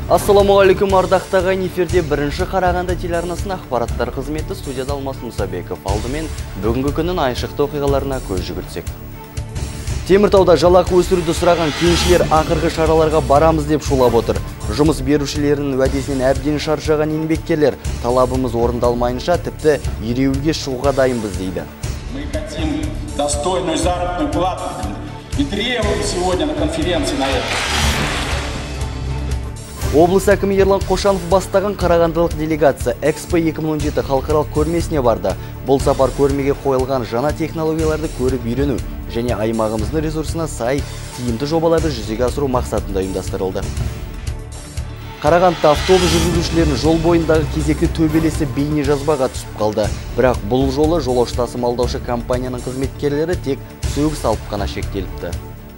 Ассаламуалейкум, ардақтаған эфирде бірінші Қарағанды телеарнасының ақпараттар қызметі, студияда Алмас Мұсабеков. Алдымен бүгінгі күннің айшықты оқиғаларына көз жүгіртсек. Теміртауда жалақы өсіруді сұраған кеншілер ақырғы шараларға барамыз деп шулап отыр. Жұмыс берушілерінің уәдесінен әбден шаршаған еңбеккерлер талабымыз орындалмайынша тіпті ереуілге шығуға дайынбыз дейді. Мы хотим достойную заработную плату и требуем сегодня на конференции на это. Облыс әкімі Ерлан Қошанов бастаған қарағандылық делегация Экспо 2017 халықаралық көрмесіне барды. Бұл сапар көрмеге қойылған жаңа технологияларды көріп үйрену және аймағымыздың ресурсына сай тиімді жобаларды жүзеге асыру мақсатында ұйымдастырылды. Қарағандыда автобус жүргізушілерінің жол бойындағы кезекті төбелесі бейне жазбаға түсіп қалды. Бірақ бұл жолы жолаушы тасымалдаушы компанияның қызметкерлері тек сөгіс алып қана шектеліпті.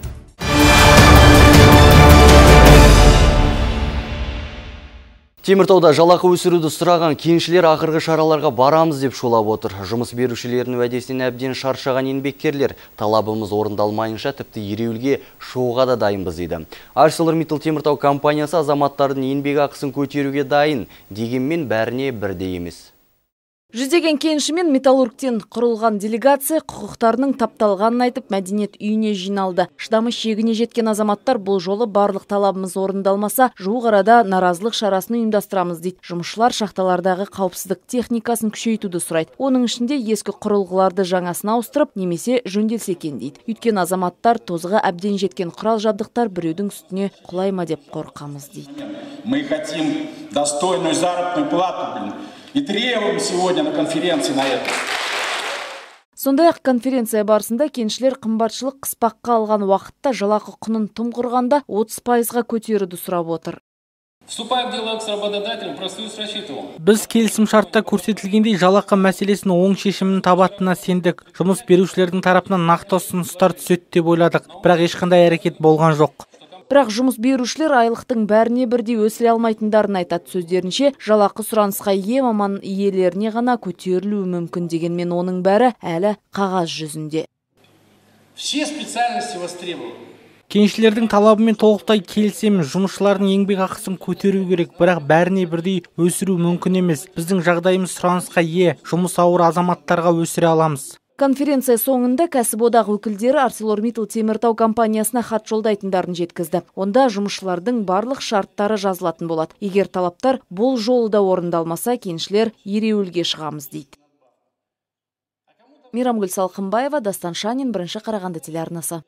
Теміртауда жалақы өсіруді сұраған кеншілер ақырғы шараларға барамыз деп шулап отыр. Жұмыс берушілерінің уәдесінен әбден шаршаған еңбеккерлер талабымыз орындалмайынша тіпті ереуілге шығуға да дайынбыз дейді. ArcelorMittal Теміртау компаниясы азаматтардың еңбек ақысын көтеруге дайын, дегенмен бәріне бірдей емес. Жүздеген кенші мен металлургтен құрылған делегация құқықтарының тапталғанын айтып мәдениет үйіне жиналды. Шыдамы шегіне жеткен азаматтар бұл жолы барлық талабымыз орындалмаса, жуық арада наразылық шарасын ұйымдастырамыз дейді. Жұмысшылар шахталардағы қауіпсіздік техникасын күшейтуді сұрайды. Оның ішінде ескі құрылғыларды жаңасына ауыстырып, немесе жөнделсе екен дейді. Өйткені азаматтар тозығы әбден жеткен құрал жабдықтар біреудің үстіне құлай ма деп қорқамыз дейді. Мы хотим достойную заработную плату и требуем сегодня на конференции на это. Сондай-ақ конференция барысында кеншілер қымбатшылық қыспаққа алған уақытта жалақы құнын тым құрғанда 30%-ға көтеруді сұрап отыр. Вступая в диалог с работодателем, профсоюз рассчитывал. Біз келісім-шартта көрсетілгендей жалақы мәселесінің оң шешімін табатынына сендік. Жұмыс берушілердің тарапынан нақты ұсыныстар түседі деп ойладық, бірақ ешқандай әрекет болған жоқ. Бірақ жұмыс берушілер айлықтың бәріне бірдей өсіре алмайтындарын айтады. Сөздерінше, жалақы сұранысқа ие маман иелеріне ғана көтерілуі мүмкін, дегенмен оның бәрі әлі қағаз жүзінде. Все специальности востребованы. Кеншілердің талабымен толықтай келісемін, жұмысшылардың еңбек ақысын көтеру керек, бірақ бәріне бірдей өсіру мүмкін емес. Біздің жағдайымыз сұранысқа ие, жұмыс ауыр азаматтарға өсіре аламыз. Конференция соңында кәсіподақ өкілдері ArcelorMittal Теміртау компаниясына хат жолдайтындарын жеткізді. Онда жұмысшылардың барлық шарттары жазылатын болады. Егер талаптар бұл жолы да орындалмаса, кеншілер ереуілге шығамыз дейді. Мейрамгүл Салқынбаева, Дастан Шанин, бірінші Қарағанды телеарнасы.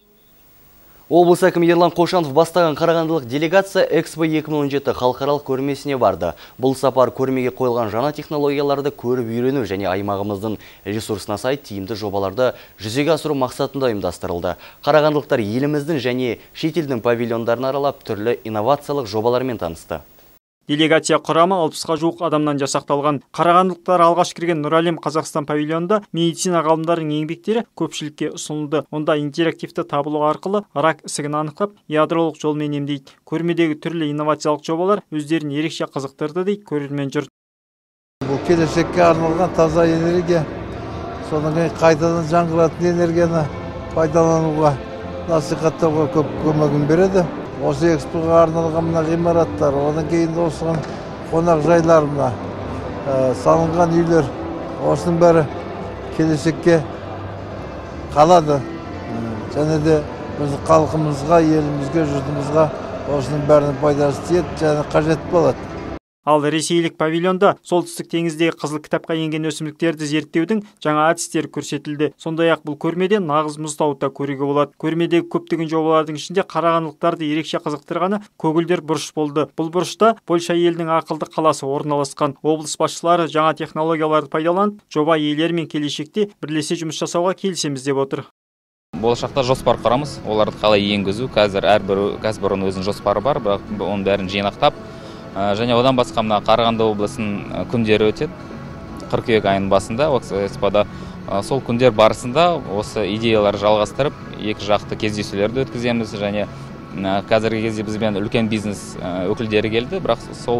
Облыс әкімі Ерлан Қошанов бастаған қарағандылық делегация Экспо 2017 халықаралық көрмесіне барды. Бұл сапар көрмеге қойылған жаңа технологияларды көріп үйрену және аймағымыздың ресурсына сай тиімді жобаларды жүзеге асыру мақсатында ұйымдастырылды. Қарағандылықтар еліміздің және шетелдің павильондарын аралап түрлі инновациялық жобалармен танысты. Делегация құрамы 60-ға жуық адамнан жасақталған. Қарағандылықтар алғаш кірген Нұралем Қазақстан павильонында медицина ғалымдарының еңбектері көпшілікке ұсынылды. Онда интерактивті табылу арқылы рак ісігін анықтап, ядролық жолмен емдейді. Көрмедегі түрлі инновациялық жобалар өздерін ерекше қызықтырды дейді көрермен жұрт. Бұл келешекке арналған таза энергия, содан кейін қайтадан жаңғыратын энергияны пайдалануға, насихаттауға көп көмегін береді. Осы экспоға арналған мына ғимараттар, одан кейін осыған қонақ жайларына салынған үйлер, осының бәрі келешекке қалады. Және де біз халқымызға, елімізге, жұртымызға осының бәрінің пайдасы тиеді, және қажет болады. Ал ресейлік павильонда солтүстік теңіздегі қызыл кітапқа енген өсімдіктерді зерттеудің жаңа әдістері көрсетілді. Сондай-ақ бұл көрмеде нағыз мұзтауытта көруге болады. Көрмедегі көптеген жобалардың ішінде қарағандылықтарды ерекше қызықтырғаны көгілдір бұрыш болды. Бұл бұрышта Польша елінің ақылды қаласы орналасқан. Облыс басшылары жаңа технологияларды пайдаланып, жоба иелерімен келешекте бірлесе жұмыс жасауға келісеміз деп отыр. Болашақта жоспар құрамыз, оларды қалай енгізу, қазір әрбір кәсіпорын өзінің жоспары бар, бірақ оның бәрін жинақтап, және одан басқа мына Қарағанды облысының күндері өтеді. Қыркүйек айының басында экспода сол күндер барысында осы идеялар жалғастырып, екі жақты кездесулерді өткіземіз, және қазіргі кезде бізбен үлкен бизнес өкілдері келді, бірақ сол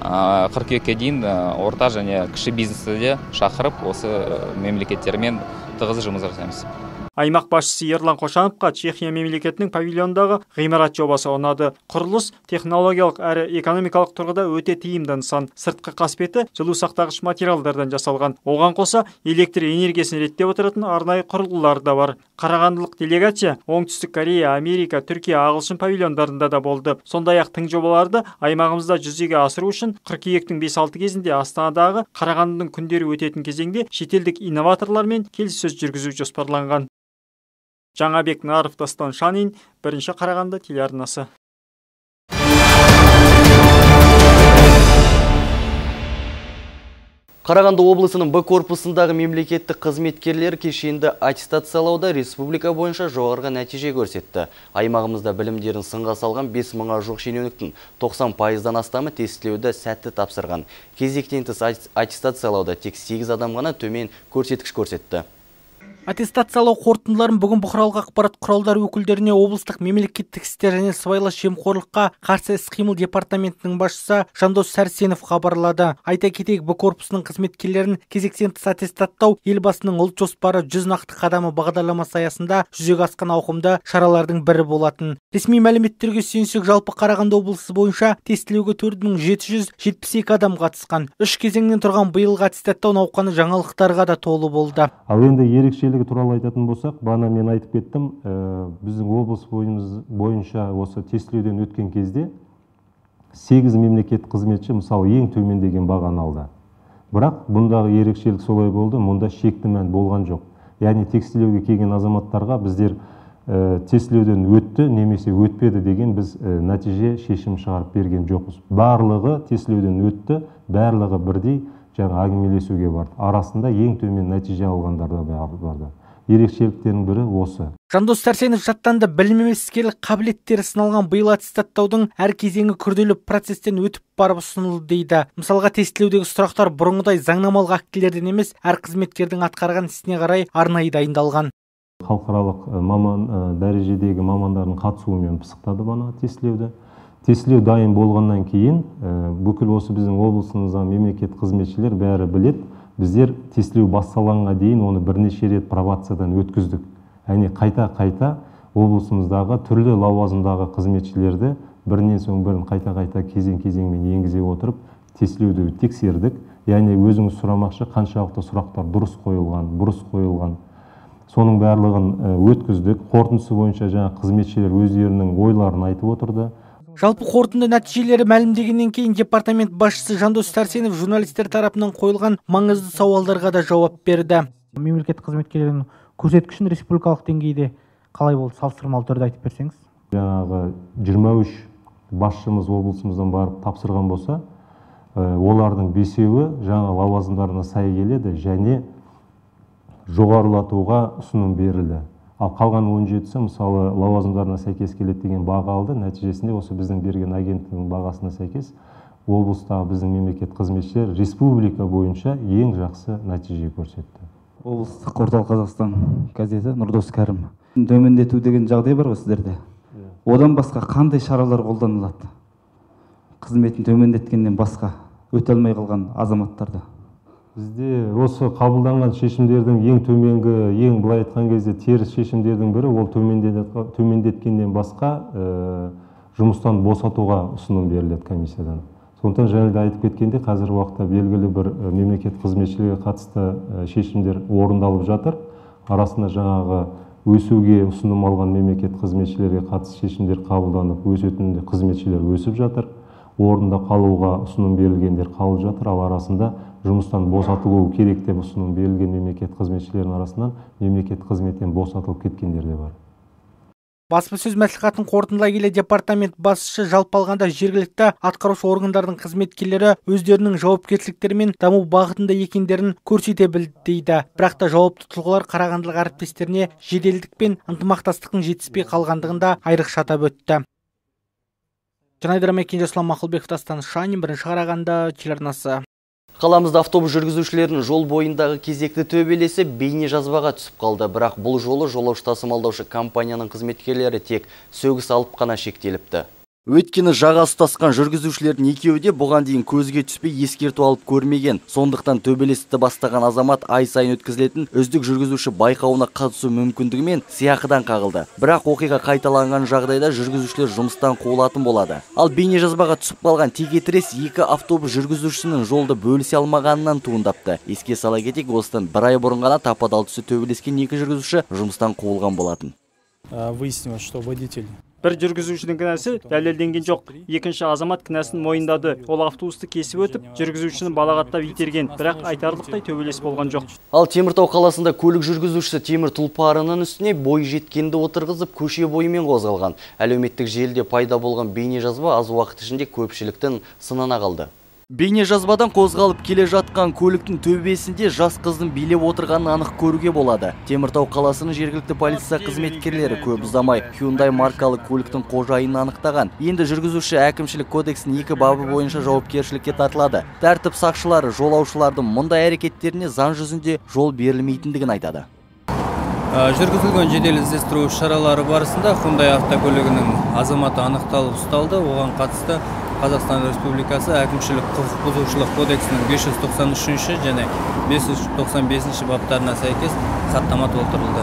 қыркүйекке дейін орта және кіші бизнесті де шақырып, осы мемлекеттермен тығыз жұмыс жасаймыз. Аймақ басшысы Ерлан Қошановқа Чехия мемлекетінің павильондағы ғимарат жобасы ұнады. Құрылыс технологиялық әрі экономикалық тұрғыда өте тиімді нысан. Сыртқы қасбеті жылу сақтағыш материалдардан жасалған. Оған қоса электр энергиясын реттеп отыратын арнайы құрылғылар да бар. Қарағандылық делегация Оңтүстік Корея, Америка, Түркия, Ағылшын павильондарында да болды. Сондай-ақ тың жобаларды аймағымызда жүзеге асыру үшін қыркүйектің 5-6 кезінде Астанадағы Қарағандының күндері өтетін кезеңде шетелдік инноваторлармен келіссөз жүргізу жоспарланған. Жаңабек Наров, Дастан Шанин, бірінші Қарағанды телеарнасы. Қарағанды облысының Б корпусындағы мемлекеттік қызметкерлер кешенді аттестациялауда республика бойынша жоғарғы нәтиже көрсетті. Аймағымызда білімдерін сынға салған 5000-ға жуық шенеуніктің 90%-дан астамы тестілеуді сәтті тапсырған. Кезектен тыс аттестациялауда тек 8 адам ғана төмен көрсеткіш көрсетті. Аттестациялау қорытындыларын бүгін бұқаралық ақпарат құралдары өкілдеріне облыстық мемлекеттік істер және сыбайлас жемқорлыққа қарсы іс-қимыл департаментінің басшысы Жандос Сәрсенов хабарлады. Айта кетейік, Б корпусының қызметкерлерін кезектен тыс аттестаттау елбасының ұлт жоспары 100 нақты қадамы бағдарламасы аясында жүзеге асқан ауқымды шаралардың бірі болатын. Ресми мәліметтерге сүйенсек, жалпы Қарағанды облысы бойынша тестілеуге 4772 адам қатысқан. 3 кезеңнен тұрған биылғы аттестаттау науқаны жаңалықтарға да толы болды. Ал енді ерекшелігі туралы айтатын болсақ, бағана мен айтып кеттім, біздің облыс бойынша осы тестілеуден өткен кезде 8 мемлекет қызметші мысалы ең төмендеген бағаны алды. Бірақ бұндағы ерекшелік солай болды, мұнда шекті мән болған жоқ. Яғни тестілеуге келген азаматтарға біздер тестілеуден өтті немесе өтпеді деген біз нәтиже шешім шығарып берген жоқпыз. Барлығы тестілеуден өтті, барлығы бірдей әңгімелесуге барды. Арасында ең төмен нәтиже алғандар да барды. Ерекшеліктердің бірі осы. Жандос Сәрсенов жаттанды білім мен іскерлік қабілеттері сыналған биыл аттестаттаудың әр кезеңі күрделі процестен өтіп барып ұсынылды дейді. Мысалға тестілеудегі сұрақтар бұрынғыдай заңнамалық актілерден емес, әр қызметкердің атқарған ісіне қарай арнайы дайындалған. Халықаралық дәрежедегі мамандардың қатысуымен пысықтады бана тестілеуді. Тестілеу дайын болғаннан кейін бүкіл осы біздің облысымызда мемлекет қызметшілер бәрі білет. Біздер тестілеу басталғанға дейін оны бірнеше рет пробациядан өткіздік. Әне қайта облысымыздағы түрлі лауазымдағы қызметшілерді бірінен соң бірін қайта кезең-кезеңмен енгізе отырып тестілеуді тексердік. Яғни өзіңіз сұрамақшы қаншалықты сұрақтар дұрыс қойылған, бұрыс қойылған. Соның барлығын өткіздік. Қорытындысы бойынша қызметшілер өздерінің ойларын айтып отырды. Жалпы қорытынды нәтижелері мәлімдегеннен кейін департамент басшысы Жандос Сәрсенов журналистер тарапынан қойылған маңызды сауалдарға да жауап берді. Мемлекет қызметкерлерінің көрсеткішін республикалық деңгейде қалай болды, салыстырмалы түрде айтып берсеңіз? 23 басшымыз облысымыздан барып тапсырған болса, олардың 5-еуі жаңа лауазымдарына сай келеді және жоғарылатуға ұсыным берілді. Ал қалған 17-сі мысалы лауазымдарына сәйкес келеді деген баға алды. Нәтижесінде осы біздің берген агенттігінің бағасына сәйкес облыстағы біздің мемлекет қызметшілер республика бойынша ең жақсы нәтиже көрсетті. Облыстық Орталық Қазақстан газеті Нұрдос Кәрім. Төмендету деген жағдай бар ғой сіздерде. Одан басқа қандай шаралар қолданылады? Қызметін төмендеткеннен басқа өте алмай қалған азаматтарды. Бізде осы қабылданған шешімдердің ең төменгі, ең былай айтқан кезде теріс шешімдердің бірі ол төмендеткеннен басқа жұмыстан босатуға ұсыным беріледі комиссиядан. Сондықтан жаңа айтып кеткенде қазіргі уақытта белгілі бір мемлекет қызметшілерге қатысты шешімдер орындалып жатыр. Арасында жаңағы өсуге ұсыным алған мемлекет қызметшілерге қатысты шешімдер қабылданып, өсетін қызметшілер өсіп жатыр. Орында қалуға ұсыным берілгендер қалып жатыр, ал арасында жұмыстан босатылуы керек деп ұсыным берілген мемлекет қызметшілерінің арасынан мемлекет қызметтен босатылып кеткендер де бар. Баспасөз мәслихатын қорытындылай келе департамент басшысы жалпы алғанда жергілікті атқарушы органдардың қызметкерлері өздерінің жауапкершіліктері мен даму бағытында екендерін көрсете білді дейді. Бірақ та жауапты тұлғалар қарағандылық әріптестеріне жеделдік пен ынтымақтастықтың жетіспей қалғандығында айрықша атап өтті. Жанайдар Мекенжаслан Мақұлбеков, Дастан Шанин, бірінші Қарағанды телеарнасы. Қаламызда автобус жүргізушілерінің жол бойындағы кезекті төбелесі бейне жазбаға түсіп қалды. Бірақ бұл жолы жолаушы тасымалдаушы компанияның қызметкерлері тек сөгіс алып қана шектеліпті. Өйткені жағасы тұтасқан жүргізушілердің екеуі де бұған дейін көзге түспей ескерту алып көрмеген. Сондықтан төбелесті бастаған азамат ай сайын өткізілетін үздік жүргізуші байқауына қатысу мүмкіндігімен сыйақыдан қағылды. Бірақ оқиға қайталанған жағдайда жүргізушілер жұмыстан қуылатын болады. Ал бейнежазбаға түсіп қалған текетірес екі автобус жүргізушісінің жолды бөлісе алмағанынан туындапты. Еске сала кетейік, осыдан бір ай бұрын ғана тапа-тал түсі төбелескен екі жүргізуші жұмыстан қуылған болатын. Выяснилось, что водитель бір жүргізушінің кінәсі дәлелденген жоқ. Екінші азамат кінәсін мойындады. Ол автобусты кесіп өтіп, жүргізушінің балағаттап итерген, бірақ айтарлықтай төбелес болған жоқ. Ал Теміртау қаласында көлік жүргізушісі темір тұлпарының үстіне бой жеткенді отырғызып, көше бойымен қозғалған. Әлеуметтік желіде пайда болған бейнежазба аз уақыт ішінде көпшіліктің сынына қалды. Бейнежазбадан қозғалып келе жатқан көліктің төбесінде жас қыздың билеп отырғанын анық көруге болады. Теміртау қаласының жергілікті полиция қызметкерлері көп ұзамай Hyundai маркалы көліктің қожайынын анықтаған. Енді жүргізуші әкімшілік кодексінің 2 бабы бойынша жауапкершілікке тартылады. Тәртіп сақшылары жолаушылардың мұндай әрекеттеріне заң жүзінде жол берілмейтіндігін айтады. Жүргізілген жедел іздестіру шаралары барысында Hyundai автокөлігінің азаматы анықталып ұсталды. Оған қатысты Қазақстан Республикасы әкімшілік құқық бұзушылық кодексінің 593 және 595 баптарына сәйкес хаттама толтырылды.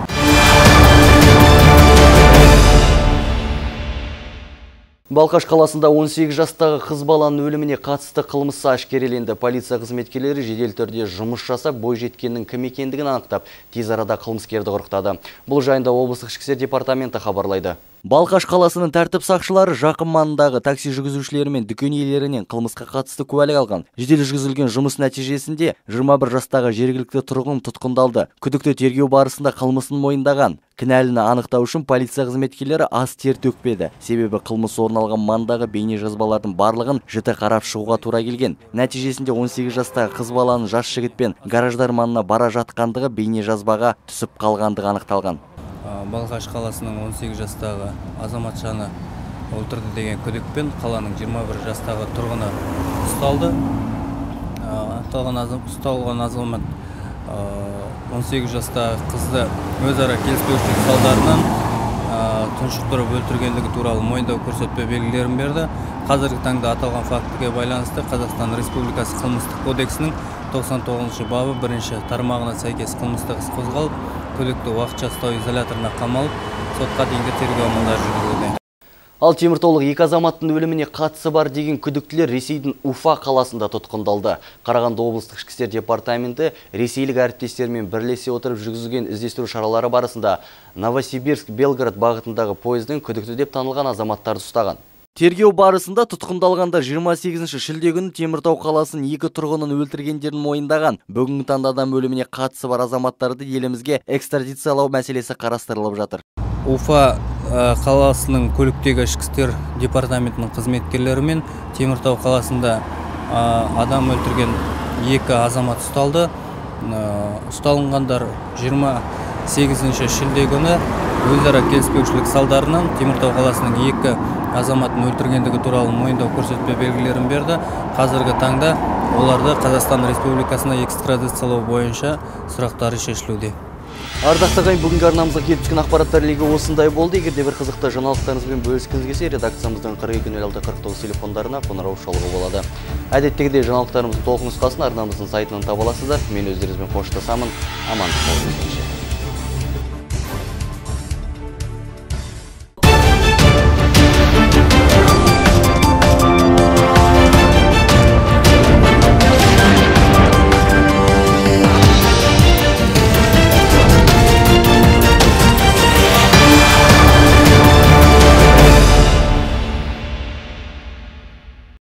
Балқаш қаласында 18 жастағы қыз баланың өліміне қатысты қылмысы ашкереленді. Полиция қызметкерлері жедел түрде жұмыс жасап, бой жеткеннің кім екендігін анықтап, тез арада қылмыскерді құрықтады. Бұл жайында облыстық ішкі істер департаменті хабарлайды. Балқаш қаласының тәртіп сақшылары жақын маңындағы такси жүргізушілері мен дүкен иелерінен қылмысқа қатысты куәлік алған. Жедел жүргізілген жұмыс нәтижесінде 21 жастағы жергілікті тұрғын тұтқындалды. Күдікті тергеу барысында қылмысын мойындаған. Кінәліні анықтау үшін полиция қызметкерлері аз тер төкпеді. Себебі қылмыс орын алған маңдағы бейнежазбалардың барлығын жіті қарап шығуға тура келген. Нәтижесінде 18 жастағы қыз баланың жас жігітпен гараждар маңына бара жатқандығы бейнежазбаға түсіп қалғандығы анықталған. Балқаш қаласының 18 жастағы азаматшаны өлтірді деген күдікпен қаланың 21 жастағы тұрғыны ұсталды. Ұсталған азамат 18 жастағы қызды өзара келіспеушілік салдарынан тұншықтырып өлтіргендігі туралы мойындау көрсетпе белгілерін берді. Қазіргі таңда аталған фактіге байланысты Қазақстан Республикасы қылмыстық кодексінің 99 бабы 1 тармағына сәйкес қылмыстық іс қозғалып, күдікті уақытша ұстау изоляторына қамалып, сотқа дейінгі тергеу амалдары жүргізілуде. Ал теміртаулық екі азаматтың өліміне қатысы бар деген күдіктілер Ресейдің Уфа қаласында тұтқындалды. Қарағанды облыстық ішкі істер департаменті ресейлік әріптестермен бірлесе отырып жүргізілген іздестіру шаралары барысында Новосибирск-Белгород бағытындағы пойыздың күдікті деп танылған азаматтарды ұстаған. Тергеу барысында тұтқындалғандар 28 шілде күні Теміртау қаласының екі тұрғынын өлтіргендерін мойындаған. Бүгінгі таңда адам өліміне қатысы бар азаматтарды елімізге экстрадициялау мәселесі қарастырылып жатыр. Уфа қаласының көліктегі ішкі істер департаментінің қызметкерлері мен Теміртау қаласында адам өлтірген екі азамат ұсталды. Ұсталынғандар 28 шілде күні өзара келіспеушілік салдарынан Теміртау қаласының екі азаматын өлтіргендігі туралы мойындау көрсетпе белгілерін берді. Қазіргі таңда оларды Қазақстан Республикасына экстрадициялау бойынша сұрақтары шешілуде. Ардақты ағайын, бүгінгі арнамызға келіп түскен ақпараттар легі осындай болды. Егерде бір қызықты жаңалықтарыңызбен бөліскіңіз келсе, редакциямыздың 42-06-49 телефондарына қоңырау шалуға болады. Әдеттегідей жаңалықтарымыздың толық нұсқасын арнамыздың сайтынан таба аласыздар. Мен өздеріңізбен қоштасамын. Амандық болыңыздар.